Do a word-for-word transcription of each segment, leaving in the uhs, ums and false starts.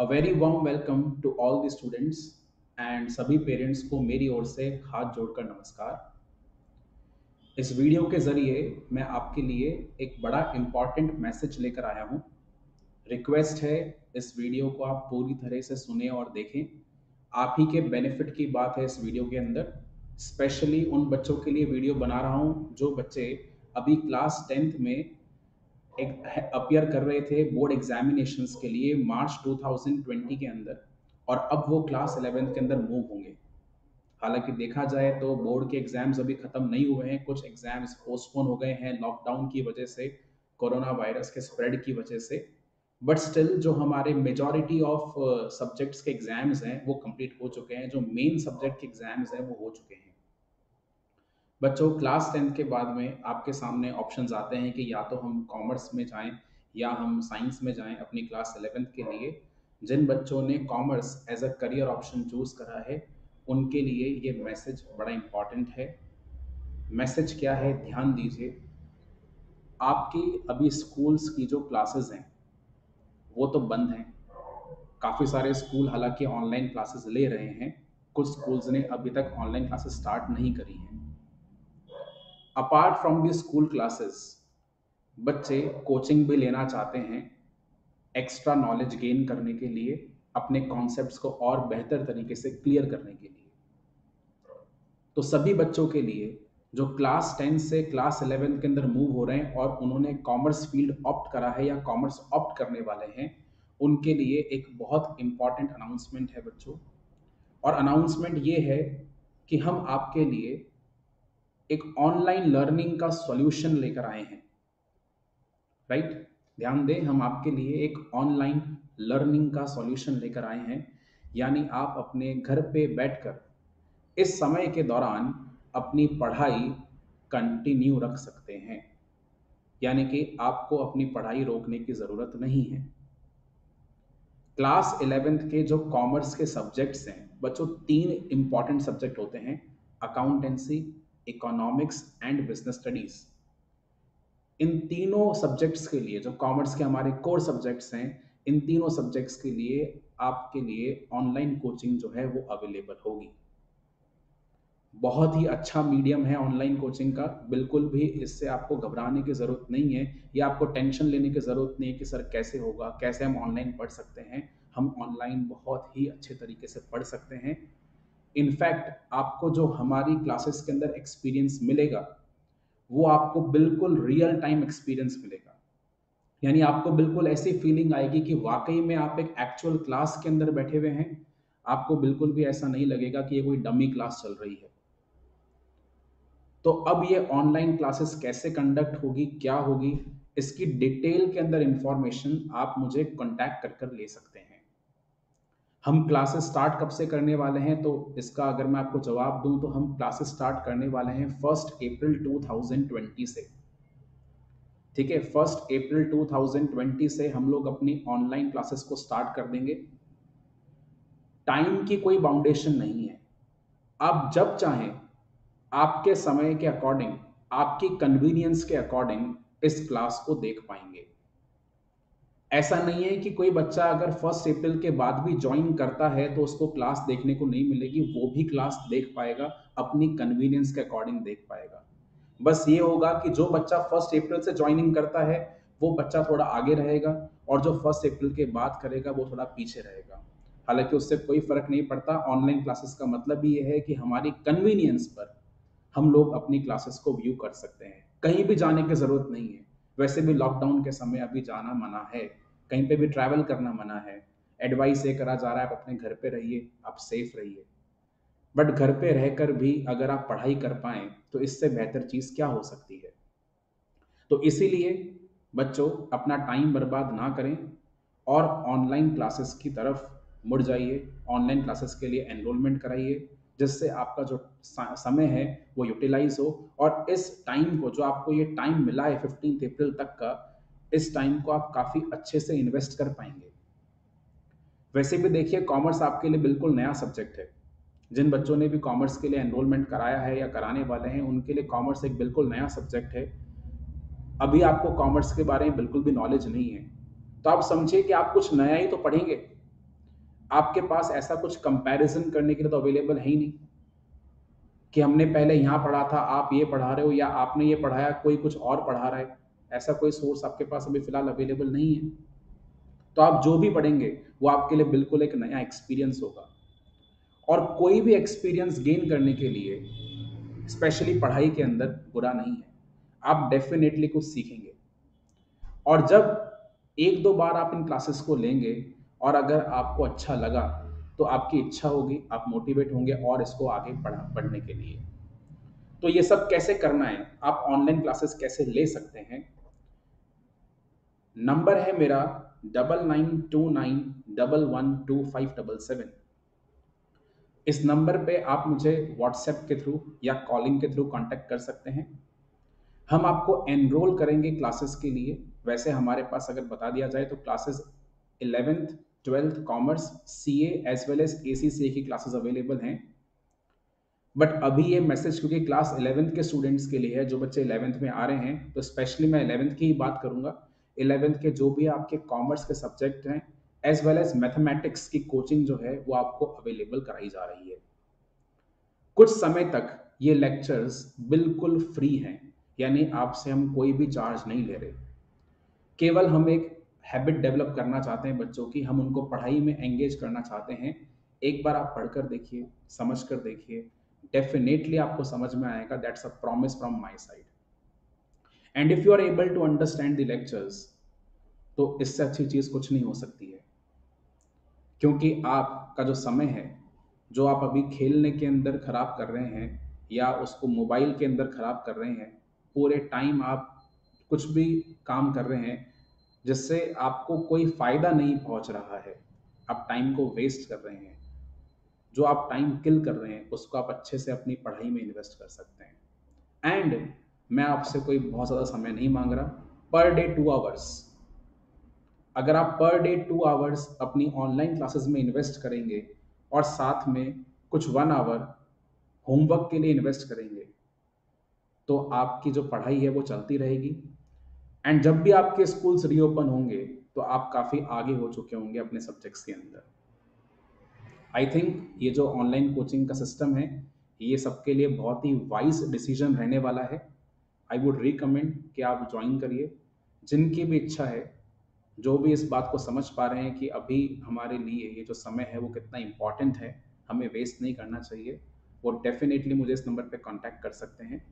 A very warm welcome to all the students and सभी parents को मेरी ओर से हाथ जोड़कर नमस्कार। इस वीडियो के ज़रिए मैं आपके लिए एक बड़ा इम्पॉर्टेंट मैसेज लेकर आया हूँ। रिक्वेस्ट है, इस वीडियो को आप पूरी तरह से सुने और देखें। आप ही के बेनिफिट की बात है इस वीडियो के अंदर। स्पेशली उन बच्चों के लिए वीडियो बना रहा हूँ जो बच्चे अभी क्लास टेंथ में एक अपियर कर रहे थे बोर्ड एग्जामिनेशंस के लिए मार्च टू थाउजेंड ट्वेंटी के अंदर, और अब वो क्लास इलेवेंथ के अंदर मूव होंगे। हालांकि देखा जाए तो बोर्ड के एग्जाम्स अभी खत्म नहीं हुए हैं, कुछ एग्जाम्स पोस्टपोन हो गए हैं लॉकडाउन की वजह से, कोरोना वायरस के स्प्रेड की वजह से। बट स्टिल जो हमारे मेजॉरिटी ऑफ सब्जेक्ट्स के एग्जाम्स हैं वो कंप्लीट हो चुके हैं, जो मेन सब्जेक्ट के एग्जाम्स हैं वो हो चुके हैं। बच्चों, क्लास टेंथ के बाद में आपके सामने ऑप्शंस आते हैं कि या तो हम कॉमर्स में जाएं या हम साइंस में जाएं अपनी क्लास इलेवेंथ के लिए। जिन बच्चों ने commerce as a career option choose करा है उनके लिए ये मैसेज बड़ा इंपॉर्टेंट है। मैसेज क्या है, ध्यान दीजिए। आपकी अभी स्कूल्स की जो क्लासेस हैं वो तो बंद हैं। काफ़ी सारे स्कूल हालांकि ऑनलाइन क्लासेस ले रहे हैं, कुछ स्कूल्स ने अभी तक ऑनलाइन क्लासेस स्टार्ट नहीं करी हैं। Apart from the school classes, बच्चे कोचिंग भी लेना चाहते हैं एक्स्ट्रा नॉलेज गेन करने के लिए, अपने कॉन्सेप्ट्स को और बेहतर तरीके से क्लियर करने के लिए। तो सभी बच्चों के लिए जो क्लास टेंथ से क्लास इलेवेंथ के अंदर मूव हो रहे हैं और उन्होंने कॉमर्स फील्ड ऑप्ट करा है या कॉमर्स ऑप्ट करने वाले हैं, उनके लिए एक बहुत इंपॉर्टेंट अनाउंसमेंट है बच्चों। और अनाउंसमेंट ये है कि हम आपके लिए एक ऑनलाइन लर्निंग का सॉल्यूशन लेकर आए हैं। राइट, ध्यान दें, हम आपके लिए एक ऑनलाइन लर्निंग का सॉल्यूशन लेकर आए हैं। यानी आप अपने घर पे बैठकर इस समय के दौरान अपनी पढ़ाई कंटिन्यू रख सकते हैं। यानी कि आपको अपनी पढ़ाई रोकने की ज़रूरत नहीं है। क्लास इलेवेंथ के जो कॉमर्स के सब्जेक्ट्स हैं बच्चों, तीन इंपॉर्टेंट सब्जेक्ट होते हैं: accountancy, economics and business studies. इन तीनों सब्जेक्ट्स के लिए, जो कॉमर्स के हमारे कोर सब्जेक्ट्स हैं, इन तीनों सब्जेक्ट्स के लिए आपके लिए ऑनलाइन कोचिंग जो है वो अवेलेबल होगी। बहुत ही अच्छा मीडियम है ऑनलाइन कोचिंग का, बिल्कुल भी इससे आपको घबराने की ज़रूरत नहीं है या आपको टेंशन लेने की ज़रूरत नहीं है कि सर कैसे होगा, कैसे हम ऑनलाइन पढ़ सकते हैं। हम ऑनलाइन बहुत ही अच्छे तरीके से पढ़ सकते हैं। इनफैक्ट आपको जो हमारी क्लासेस के अंदर एक्सपीरियंस मिलेगा वो आपको बिल्कुल रियल टाइम एक्सपीरियंस मिलेगा। यानी आपको बिल्कुल ऐसी फीलिंग आएगी कि वाकई में आप एक एक्चुअल क्लास के अंदर बैठे हुए हैं। आपको बिल्कुल भी ऐसा नहीं लगेगा कि ये कोई डमी क्लास चल रही है। तो अब ये ऑनलाइन क्लासेस कैसे कंडक्ट होगी, क्या होगी, इसकी डिटेल के अंदर इंफॉर्मेशन आप मुझे कांटेक्ट कर कर ले सकते हैं। हम क्लासेस स्टार्ट कब से करने वाले हैं, तो इसका अगर मैं आपको जवाब दूं तो हम क्लासेस स्टार्ट करने वाले हैं first April two thousand twenty से। ठीक है, first April two thousand twenty से हम लोग अपनी ऑनलाइन क्लासेस को स्टार्ट कर देंगे। टाइम की कोई बाउंडेशन नहीं है। आप जब चाहें आपके समय के अकॉर्डिंग, आपकी कन्वीनियंस के अकॉर्डिंग इस क्लास को देख पाएंगे। ऐसा नहीं है कि कोई बच्चा अगर फर्स्ट अप्रैल के बाद भी ज्वाइन करता है तो उसको क्लास देखने को नहीं मिलेगी, वो भी क्लास देख पाएगा, अपनी कन्वीनियंस के अकॉर्डिंग देख पाएगा। बस ये होगा कि जो बच्चा फर्स्ट अप्रैल से ज्वाइनिंग करता है वो बच्चा थोड़ा आगे रहेगा और जो फर्स्ट अप्रैल के बाद करेगा वो थोड़ा पीछे रहेगा। हालांकि उससे कोई फर्क नहीं पड़ता। ऑनलाइन क्लासेस का मतलब ही ये है कि हमारी कन्वीनियंस पर हम लोग अपनी क्लासेस को व्यू कर सकते हैं, कहीं भी जाने की जरूरत नहीं है। वैसे भी लॉकडाउन के समय अभी जाना मना है, कहीं पे भी ट्रैवल करना मना है। एडवाइस ये करा जा रहा है आप अपने घर पे रहिए, आप सेफ रहिए। बट घर पे रहकर भी अगर आप पढ़ाई कर पाएं तो इससे बेहतर चीज क्या हो सकती है। तो इसीलिए बच्चों, अपना टाइम बर्बाद ना करें और ऑनलाइन क्लासेस की तरफ मुड़ जाइए। ऑनलाइन क्लासेस के लिए एनरोलमेंट कराइए, जिससे आपका जो सा- समय है वो यूटिलाइज हो, और इस टाइम को, जो आपको ये टाइम मिला है फिफ्टीन अप्रैल तक का, इस टाइम को आप काफ़ी अच्छे से इन्वेस्ट कर पाएंगे। वैसे भी देखिए, कॉमर्स आपके लिए बिल्कुल नया सब्जेक्ट है। जिन बच्चों ने भी कॉमर्स के लिए एनरोलमेंट कराया है या कराने वाले हैं, उनके लिए कॉमर्स एक बिल्कुल नया सब्जेक्ट है। अभी आपको कॉमर्स के बारे में बिल्कुल भी नॉलेज नहीं है, तो आप समझिए कि आप कुछ नया ही तो पढ़ेंगे। आपके पास ऐसा कुछ कंपैरिजन करने के लिए तो अवेलेबल है ही नहीं कि हमने पहले यहाँ पढ़ा था, आप ये पढ़ा रहे हो, या आपने ये पढ़ाया कोई कुछ और पढ़ा रहा है। ऐसा कोई सोर्स आपके पास अभी फिलहाल अवेलेबल नहीं है। तो आप जो भी पढ़ेंगे वो आपके लिए बिल्कुल एक नया एक्सपीरियंस होगा। और कोई भी एक्सपीरियंस गेन करने के लिए स्पेशली पढ़ाई के अंदर बुरा नहीं है। आप डेफिनेटली कुछ सीखेंगे। और जब एक दो बार आप इन क्लासेस को लेंगे और अगर आपको अच्छा लगा तो आपकी इच्छा होगी, आप मोटिवेट होंगे और इसको आगे पढ़ा पढ़ने के लिए। तो ये सब कैसे करना है, आप ऑनलाइन क्लासेस कैसे ले सकते हैं। नंबर है मेरा double nine two nine double one two five double seven. इस नंबर पे आप मुझे व्हाट्सएप के थ्रू या कॉलिंग के थ्रू कांटेक्ट कर सकते हैं। हम आपको एनरोल करेंगे क्लासेस के लिए। वैसे हमारे पास अगर बता दिया जाए तो classes eleventh twelfth commerce C as well as A C C A की क्लासेस अवेलेबल हैं। बट अभी ये मैसेज क्योंकि क्लास इलेवेंथ के स्टूडेंट्स के लिए है, जो बच्चे इलेवेंथ में आ रहे हैं, तो स्पेशली मैं इलेवेंथ की ही बात करूंगा। इलेवेंथ के जो भी आपके कॉमर्स के सब्जेक्ट हैं एज वेल एज मैथमेटिक्स की कोचिंग जो है वो आपको अवेलेबल कराई जा रही है। कुछ समय तक ये लेक्चर्स बिल्कुल फ्री हैं, यानी आपसे हम कोई भी चार्ज नहीं ले रहे। केवल हम एक हैबिट डेवलप करना चाहते हैं बच्चों की, हम उनको पढ़ाई में एंगेज करना चाहते हैं। एक बार आप पढ़कर देखिए, समझ कर देखिए, डेफिनेटली आपको समझ में आएगा। That's a promise from my side. And if you are able to understand the lectures, तो इससे अच्छी चीज कुछ नहीं हो सकती है। क्योंकि आपका जो समय है, जो आप अभी खेलने के अंदर खराब कर रहे हैं या उसको मोबाइल के अंदर खराब कर रहे हैं, पूरे टाइम आप कुछ भी काम कर रहे हैं जिससे आपको कोई फायदा नहीं पहुंच रहा है, आप टाइम को वेस्ट कर रहे हैं। जो आप टाइम किल कर रहे हैं उसको आप अच्छे से अपनी पढ़ाई में इन्वेस्ट कर सकते हैं। एंड मैं आपसे कोई बहुत ज़्यादा समय नहीं मांग रहा। पर डे टू आवर्स, अगर आप पर डे टू आवर्स अपनी ऑनलाइन क्लासेस में इन्वेस्ट करेंगे और साथ में कुछ वन आवर होमवर्क के लिए इन्वेस्ट करेंगे, तो आपकी जो पढ़ाई है वो चलती रहेगी। एंड जब भी आपके स्कूल्स रीओपन होंगे तो आप काफ़ी आगे हो चुके होंगे अपने सब्जेक्ट्स के अंदर। आई थिंक ये जो ऑनलाइन कोचिंग का सिस्टम है, ये सबके लिए बहुत ही वाइज डिसीजन रहने वाला है। आई वुड रिकमेंड कि आप ज्वाइन करिए। जिनकी भी इच्छा है, जो भी इस बात को समझ पा रहे हैं कि अभी हमारे लिए ये जो समय है वो कितना इम्पॉर्टेंट है, हमें वेस्ट नहीं करना चाहिए, वो डेफिनेटली मुझे इस नंबर पे कांटेक्ट कर सकते हैं।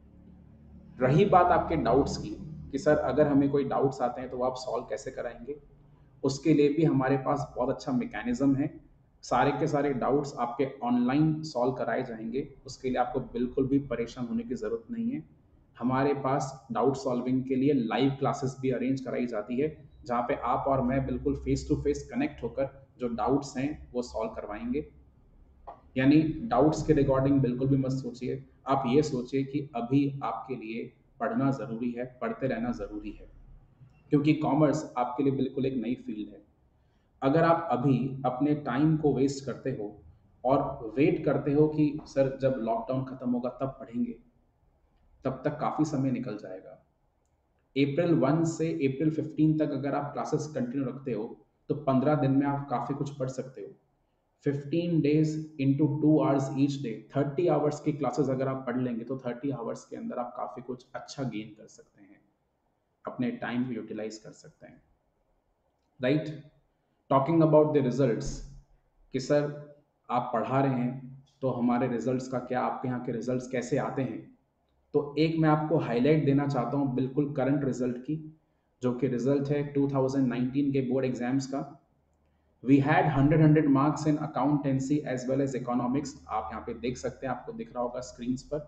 रही बात आपके डाउट्स की कि सर अगर हमें कोई डाउट्स आते हैं तो वो आप सॉल्व कैसे कराएंगे, उसके लिए भी हमारे पास बहुत अच्छा मैकेनिज्म है। सारे के सारे डाउट्स आपके ऑनलाइन सॉल्व कराए जाएंगे, उसके लिए आपको बिल्कुल भी परेशान होने की ज़रूरत नहीं है। हमारे पास डाउट सॉल्विंग के लिए लाइव क्लासेस भी अरेंज कराई जाती है, जहाँ पे आप और मैं बिल्कुल फेस टू फेस कनेक्ट होकर जो डाउट्स हैं वो सॉल्व करवाएंगे। यानी डाउट्स के रिगार्डिंग बिल्कुल भी मत सोचिए। आप ये सोचिए कि अभी आपके लिए पढ़ना ज़रूरी है, पढ़ते रहना ज़रूरी है, क्योंकि कॉमर्स आपके लिए बिल्कुल एक नई फील्ड है। अगर आप अभी अपने टाइम को वेस्ट करते हो और वेट करते हो कि सर जब लॉकडाउन खत्म होगा तब पढ़ेंगे, तब तक काफ़ी समय निकल जाएगा। अप्रैल वन से अप्रैल फिफ्टीन तक अगर आप क्लासेस कंटिन्यू रखते हो तो पंद्रह दिन में आप काफ़ी कुछ पढ़ सकते हो। Fifteen days into two hours each day, thirty hours की क्लासेस अगर आप पढ़ लेंगे तो थर्टी आवर्स के अंदर आप काफ़ी कुछ अच्छा गेन कर सकते हैं, अपने टाइम को यूटिलाइज कर सकते हैं। Right. Talking about the results, कि सर आप पढ़ा रहे हैं तो हमारे रिजल्ट्स का क्या, आपके यहाँ के रिजल्ट्स कैसे आते हैं, तो एक मैं आपको हाईलाइट देना चाहता हूँ बिल्कुल करंट रिजल्ट की, जो कि रिजल्ट है टू थाउजेंड नाइनटीन के बोर्ड एग्जाम्स का। We had hundred hundred marks in accountancy as well as economics. आप यहाँ पे देख सकते हैं, आपको दिख रहा होगा स्क्रीन पर।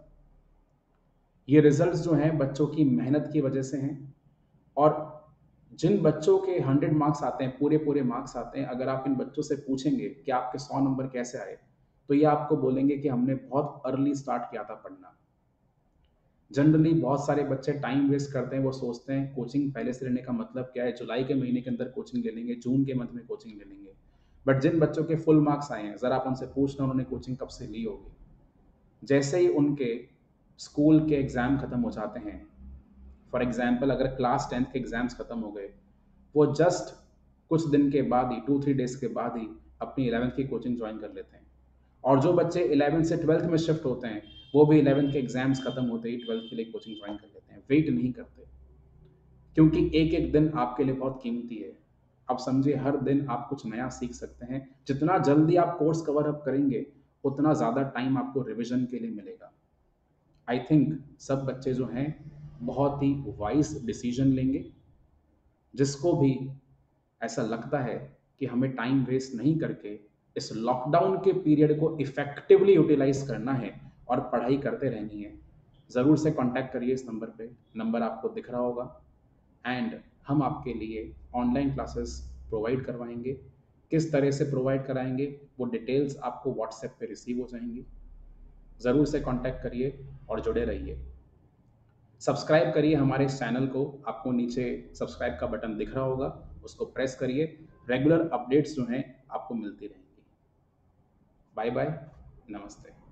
ये रिजल्ट्स जो हैं बच्चों की मेहनत की वजह से हैं। और जिन बच्चों के हंड्रेड मार्क्स आते हैं, पूरे पूरे मार्क्स आते हैं, अगर आप इन बच्चों से पूछेंगे कि आपके सौ नंबर कैसे आए, तो ये आपको बोलेंगे कि हमने बहुत अर्ली स्टार्ट किया था पढ़ना। जनरली बहुत सारे बच्चे टाइम वेस्ट करते हैं, वो सोचते हैं कोचिंग पहले से लेने का मतलब क्या है, जुलाई के महीने के अंदर कोचिंग ले लेंगे, जून के मंथ में कोचिंग ले लेंगे। बट जिन बच्चों के फुल मार्क्स आए हैं, ज़रा आप उनसे पूछना उन्होंने कोचिंग कब से ली होगी। जैसे ही उनके स्कूल के एग्ज़ाम ख़त्म हो जाते हैं, फॉर एग्जाम्पल अगर क्लास टेंथ के एग्ज़ाम्स ख़त्म हो गए, वो जस्ट कुछ दिन के बाद ही, टू थ्री डेज के बाद ही अपनी इलेवेंथ की कोचिंग ज्वाइन कर लेते हैं। और जो बच्चे इलेवेंथ से ट्वेल्थ में शिफ्ट होते हैं, वो भी इलेवेंथ के एग्जाम्स खत्म होते ही ट्वेल्थ के लिए कोचिंग ज्वाइन कर लेते हैं, वेट नहीं करते। क्योंकि एक एक दिन आपके लिए बहुत कीमती है। आप समझिए, हर दिन आप कुछ नया सीख सकते हैं। जितना जल्दी आप कोर्स कवर अप करेंगे, उतना ज़्यादा टाइम आपको रिवीजन के लिए मिलेगा। आई थिंक सब बच्चे जो हैं बहुत ही वाइज डिसीजन लेंगे। जिसको भी ऐसा लगता है कि हमें टाइम वेस्ट नहीं करके इस लॉकडाउन के पीरियड को इफेक्टिवली यूटिलाइज करना है और पढ़ाई करते रहनी है, ज़रूर से कांटेक्ट करिए इस नंबर पे। नंबर आपको दिख रहा होगा। एंड हम आपके लिए ऑनलाइन क्लासेस प्रोवाइड करवाएंगे। किस तरह से प्रोवाइड कराएंगे, वो डिटेल्स आपको व्हाट्सएप पे रिसीव हो जाएंगी। ज़रूर से कांटेक्ट करिए और जुड़े रहिए। सब्सक्राइब करिए हमारे इस चैनल को। आपको नीचे सब्सक्राइब का बटन दिख रहा होगा, उसको प्रेस करिए। रेगुलर अपडेट्स जो हैं आपको मिलती रहेंगी। बाय बाय, नमस्ते।